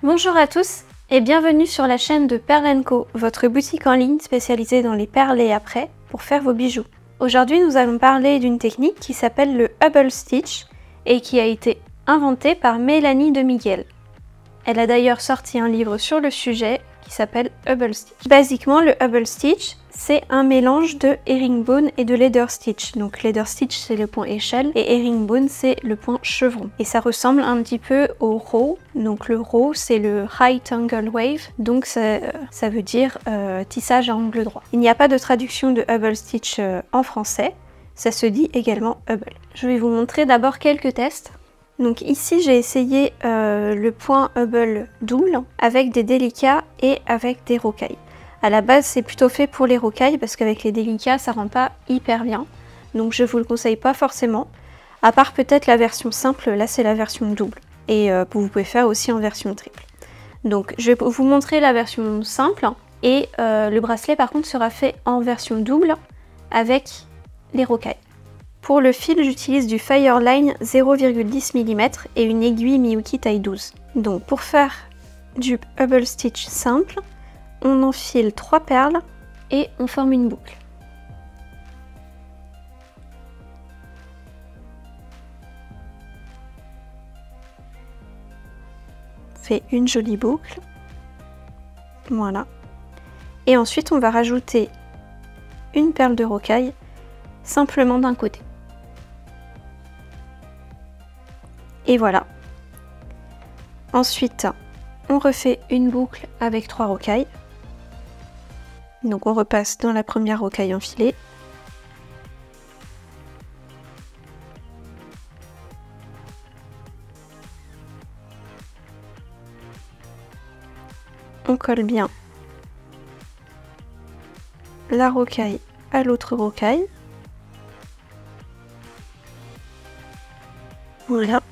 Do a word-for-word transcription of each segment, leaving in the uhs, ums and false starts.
Bonjour à tous et bienvenue sur la chaîne de Perles and Co, votre boutique en ligne spécialisée dans les perles et apprêts pour faire vos bijoux. Aujourd'hui, nous allons parler d'une technique qui s'appelle le Hubble Stitch et qui a été inventée par Mélanie de Miguel. Elle a d'ailleurs sorti un livre sur le sujet qui s'appelle Hubble Stitch. Basiquement, le Hubble Stitch, c'est un mélange de herringbone et de leather stitch. Donc leather stitch, c'est le point échelle et herringbone, c'est le point chevron. Et ça ressemble un petit peu au row. Donc le row, c'est le right angle wave. Donc ça, ça veut dire euh, tissage à angle droit. Il n'y a pas de traduction de Hubble Stitch euh, en français. Ça se dit également Hubble. Je vais vous montrer d'abord quelques tests. Donc ici j'ai essayé euh, le point Hubble double avec des délicats et avec des rocailles. À la base c'est plutôt fait pour les rocailles parce qu'avec les délicats ça rend pas hyper bien. Donc je vous le conseille pas forcément. À part peut-être la version simple, là c'est la version double. Et euh, vous pouvez faire aussi en version triple. Donc je vais vous montrer la version simple et euh, le bracelet par contre sera fait en version double avec les rocailles. Pour le fil, j'utilise du Fireline zéro virgule dix millimètres et une aiguille Miyuki taille douze. Donc pour faire du Hubble Stitch simple, on enfile trois perles et on forme une boucle. On fait une jolie boucle. Voilà. Et ensuite on va rajouter une perle de rocaille simplement d'un côté. Et voilà. Ensuite, on refait une boucle avec trois rocailles. Donc on repasse dans la première rocaille enfilée. On colle bien la rocaille à l'autre rocaille. Voilà.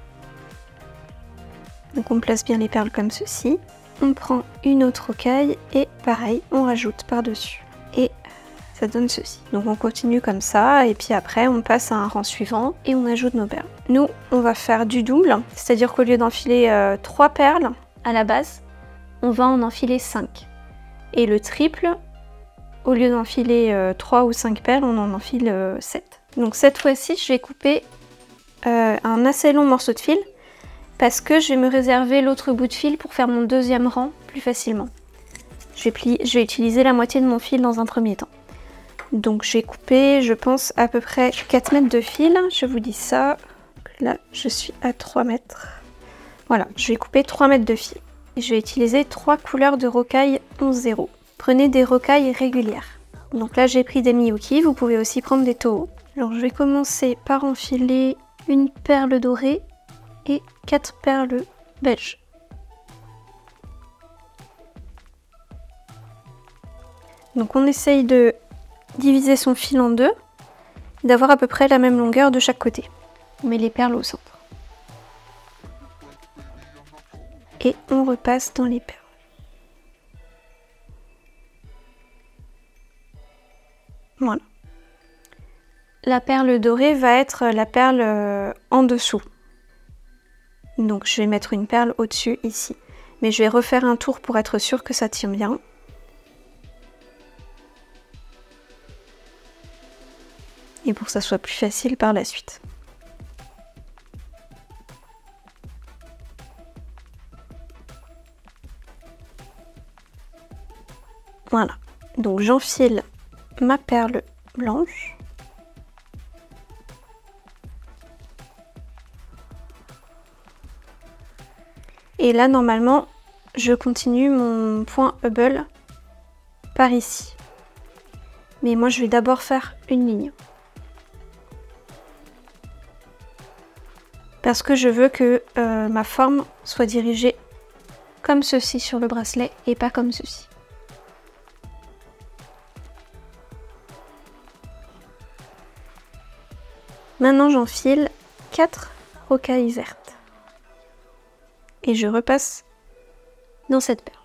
Donc on place bien les perles comme ceci. On prend une autre rocaille et pareil, on rajoute par-dessus. Et ça donne ceci. Donc on continue comme ça et puis après on passe à un rang suivant et on ajoute nos perles. Nous, on va faire du double, c'est-à-dire qu'au lieu d'enfiler euh, trois perles à la base, on va en enfiler cinq. Et le triple, au lieu d'enfiler euh, trois ou cinq perles, on en enfile euh, sept. Donc cette fois-ci, je vais couper euh, un assez long morceau de fil parce que je vais me réserver l'autre bout de fil pour faire mon deuxième rang plus facilement. Je vais, plier, je vais utiliser la moitié de mon fil dans un premier temps. Donc j'ai coupé, je pense, à peu près quatre mètres de fil. Je vous dis ça. Là, je suis à trois mètres. Voilà, je vais couper trois mètres de fil. Et je vais utiliser trois couleurs de rocaille onze zéro. Prenez des rocailles régulières. Donc là, j'ai pris des Miyuki. Vous pouvez aussi prendre des Toho. Alors je vais commencer par enfiler une perle dorée et quatre perles belges. Donc on essaye de diviser son fil en deux, d'avoir à peu près la même longueur de chaque côté. On met les perles au centre. Et on repasse dans les perles. Voilà. La perle dorée va être la perle euh, en dessous. Donc je vais mettre une perle au-dessus ici. Mais je vais refaire un tour pour être sûr que ça tient bien. Et pour que ça soit plus facile par la suite. Voilà. Donc j'enfile ma perle blanche. Et là, normalement, je continue mon point Hubble par ici. Mais moi, je vais d'abord faire une ligne. Parce que je veux que euh, ma forme soit dirigée comme ceci sur le bracelet et pas comme ceci. Maintenant, j'enfile quatre rocailles vertes. Et je repasse dans cette perle.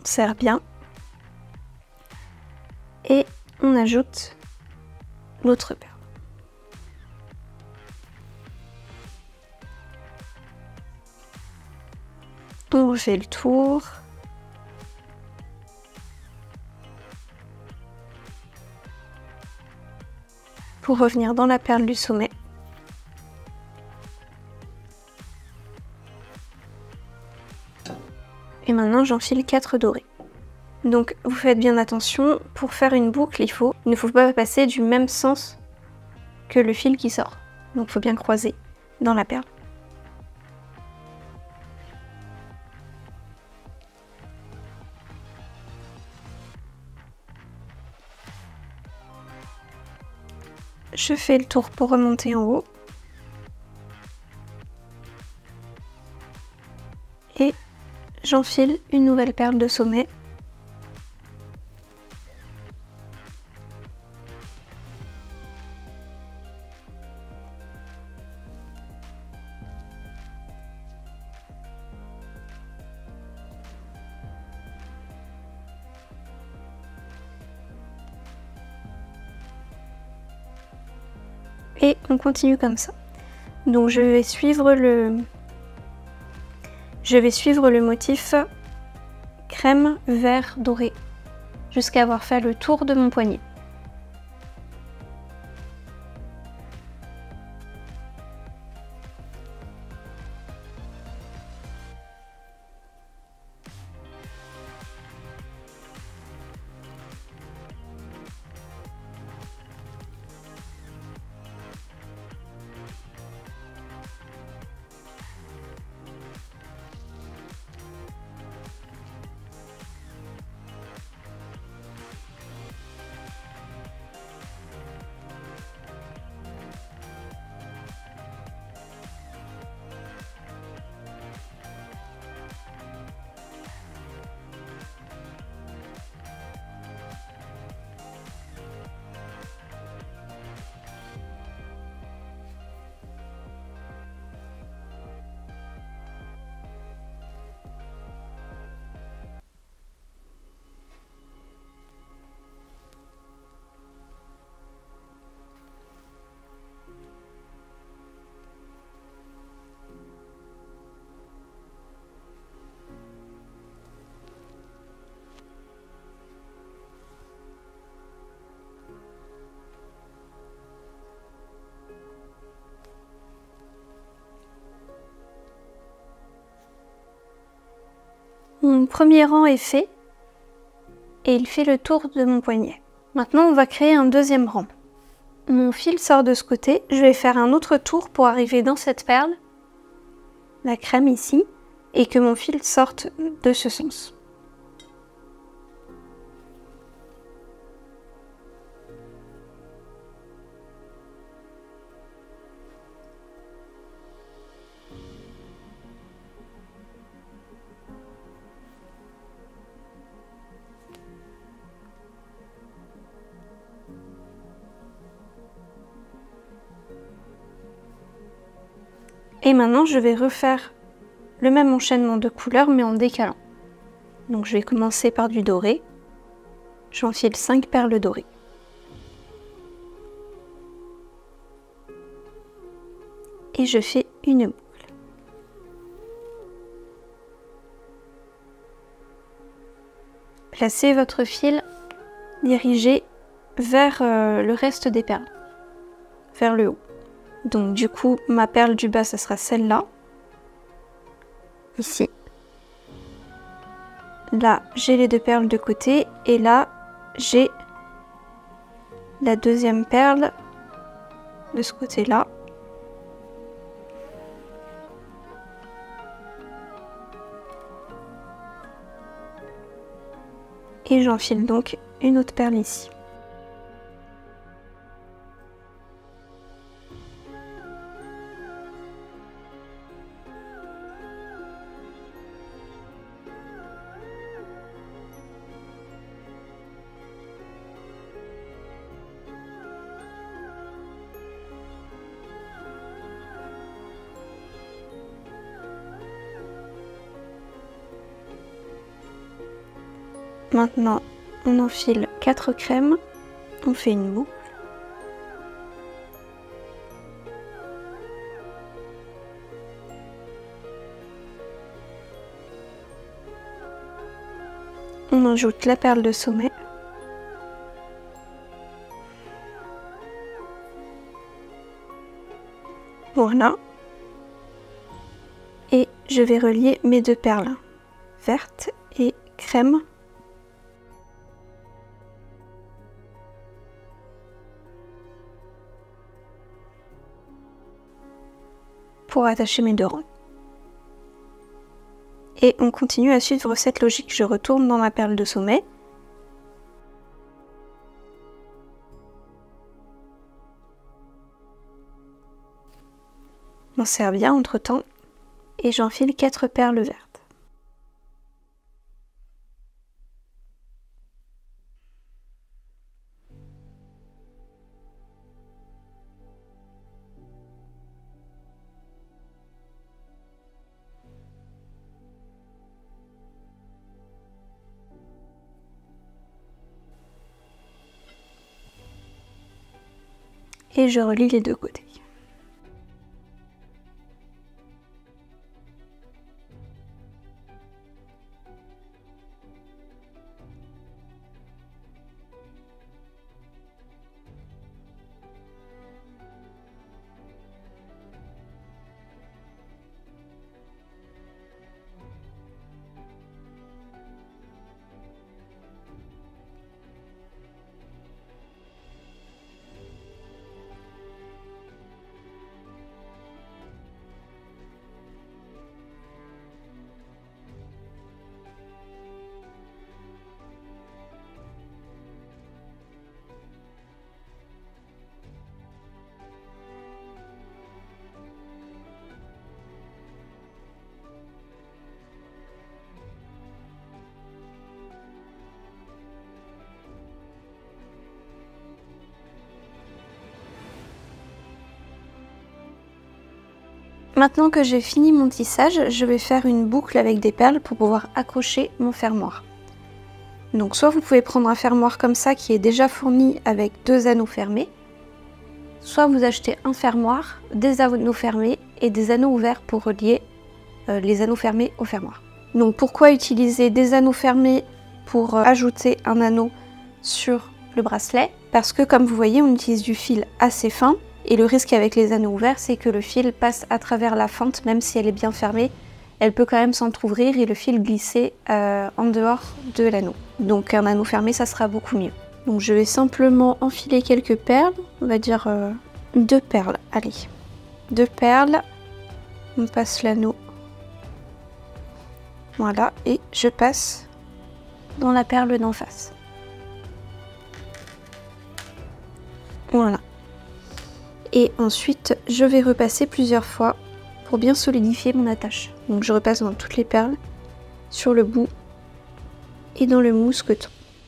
serre bien. Et on ajoute l'autre perle. On refait le tour. Pour revenir dans la perle du sommet. Et maintenant j'enfile quatre dorés. Donc vous faites bien attention, pour faire une boucle, il, faut, il ne faut pas passer du même sens que le fil qui sort. Donc il faut bien croiser dans la perle. Je fais le tour pour remonter en haut. Et j'enfile une nouvelle perle de sommet. Et on continue comme ça. Donc je vais suivre le, je vais suivre le motif crème, vert, doré jusqu'à avoir fait le tour de mon poignet. Mon premier rang est fait et il fait le tour de mon poignet. Maintenant, on va créer un deuxième rang. Mon fil sort de ce côté, je vais faire un autre tour pour arriver dans cette perle, la crème ici, et que mon fil sorte de ce sens. Et maintenant, je vais refaire le même enchaînement de couleurs, mais en décalant. Donc je vais commencer par du doré. J'enfile cinq perles dorées. Et je fais une boucle. Placez votre fil dirigé vers euh, le reste des perles, vers le haut. Donc du coup, ma perle du bas, ce sera celle-là, ici. Là, j'ai les deux perles de côté, et là, j'ai la deuxième perle de ce côté-là. Et j'enfile donc une autre perle ici. Maintenant, on enfile quatre crèmes, on fait une boucle. On ajoute la perle de sommet. Voilà. Et je vais relier mes deux perles, verte et crème. Pour attacher mes deux rangs. Et on continue à suivre cette logique. Je retourne dans ma perle de sommet. On serre bien entre temps. Et j'enfile quatre perles vertes. Et je relie les deux côtés. Maintenant que j'ai fini mon tissage, je vais faire une boucle avec des perles pour pouvoir accrocher mon fermoir. Donc soit vous pouvez prendre un fermoir comme ça qui est déjà fourni avec deux anneaux fermés, soit vous achetez un fermoir, des anneaux fermés et des anneaux ouverts pour relier euh, les anneaux fermés au fermoir. Donc pourquoi utiliser des anneaux fermés pour euh, ajouter un anneau sur le bracelet? Parce que comme vous voyez, on utilise du fil assez fin. Et le risque avec les anneaux ouverts, c'est que le fil passe à travers la fente, même si elle est bien fermée, elle peut quand même s'entrouvrir et le fil glisser euh, en dehors de l'anneau. Donc un anneau fermé, ça sera beaucoup mieux. Donc je vais simplement enfiler quelques perles, on va dire euh, deux perles, allez. Deux perles, on passe l'anneau. Voilà, et je passe dans la perle d'en face. Voilà. Et ensuite, je vais repasser plusieurs fois pour bien solidifier mon attache. Donc je repasse dans toutes les perles, sur le bout et dans le mousqueton.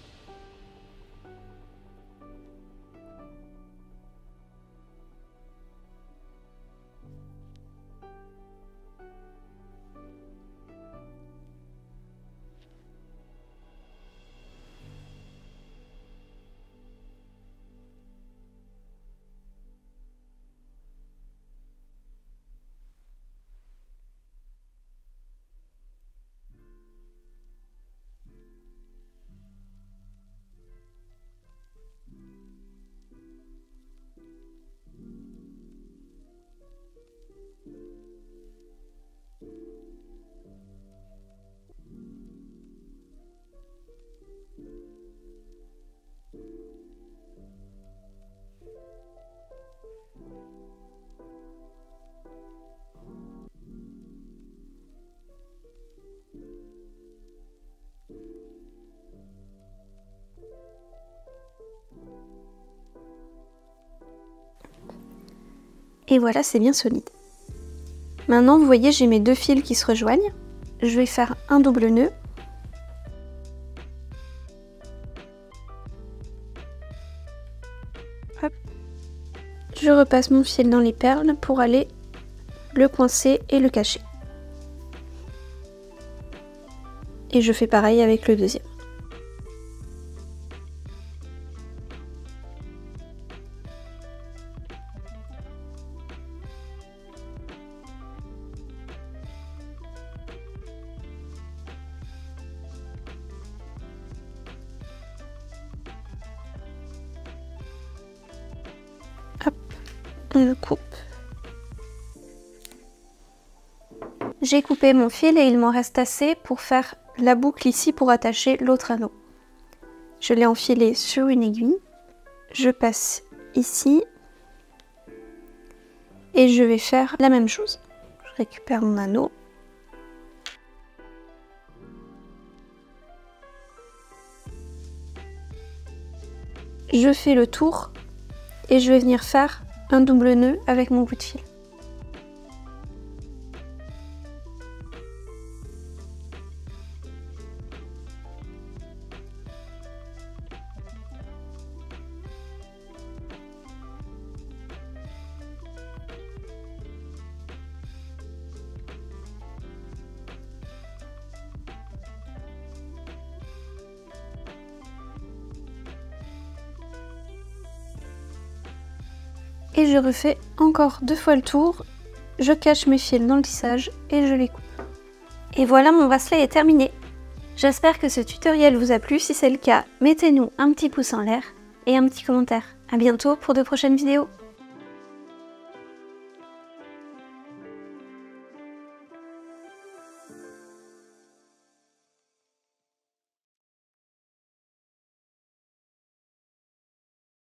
Et voilà, c'est bien solide. Maintenant, vous voyez, j'ai mes deux fils qui se rejoignent. Je vais faire un double nœud. Hop. Je repasse mon fil dans les perles pour aller le coincer et le cacher. Et je fais pareil avec le deuxième. on le coupe. J'ai coupé mon fil et il m'en reste assez pour faire la boucle ici pour attacher l'autre anneau. Je l'ai enfilé sur une aiguille, je passe ici et je vais faire la même chose. Je récupère mon anneau. Je fais le tour et je vais venir faire un double nœud avec mon bout de fil. Et je refais encore deux fois le tour, je cache mes fils dans le tissage et je les coupe. Et voilà, mon bracelet est terminé. J'espère que ce tutoriel vous a plu, si c'est le cas, mettez-nous un petit pouce en l'air et un petit commentaire. À bientôt pour de prochaines vidéos.